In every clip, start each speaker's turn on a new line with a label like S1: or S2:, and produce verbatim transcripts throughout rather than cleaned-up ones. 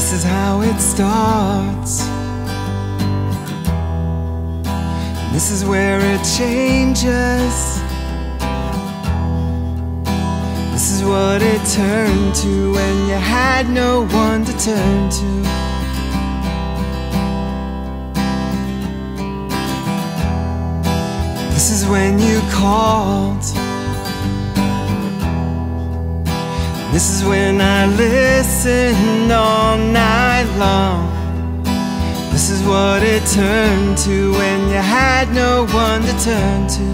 S1: This is how it starts. This is where it changes. This is what it turned to when you had no one to turn to. This is when you called. This is when I listened all night long. This is what it turned to when you had no one to turn to.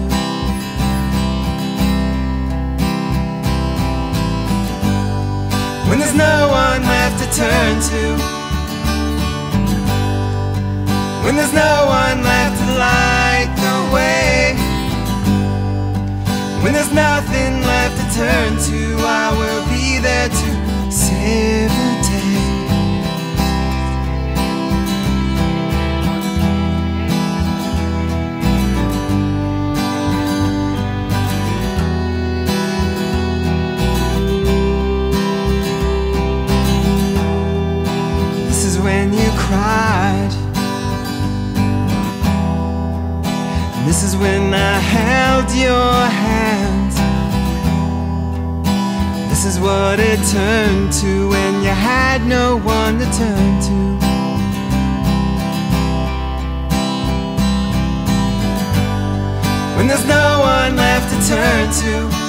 S1: When there's no one left to turn to. When there's no one left to light the way. When there's nothing left to turn to, I will be there to save the day. This is when you cried. This is when I held your hand. This is what it turned to when you had no one to turn to. When there's no one left to turn to.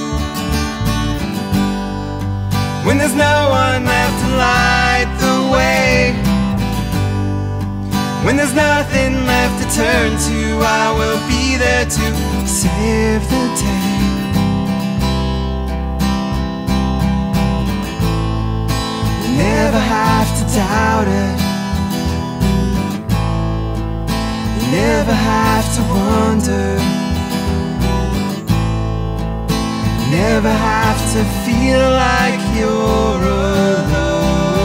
S1: When there's no one left to light the way. When there's nothing left to turn to, I will be there to save the day. You never have to doubt it. You never have to wonder. You never have to feel like you're alone.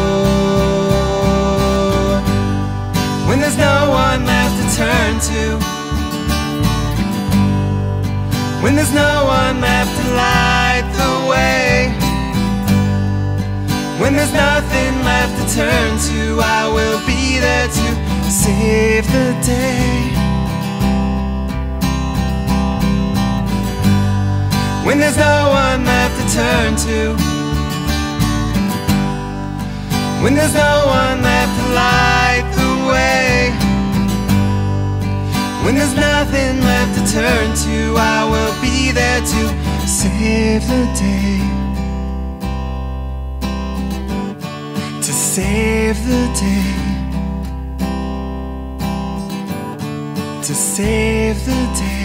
S1: When there's no one left to turn to. When there's no one left to light the way. When there's nothing left to turn to, I will be there to save the day. When there's no one left to turn to. When there's no one left to light the way. When there's nothing left to turn to, I will be there to save the day. To save the day. To save the day.